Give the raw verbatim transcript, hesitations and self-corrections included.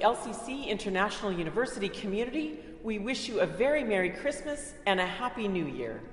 L C C International University community, we wish you a very Merry Christmas and a Happy New Year.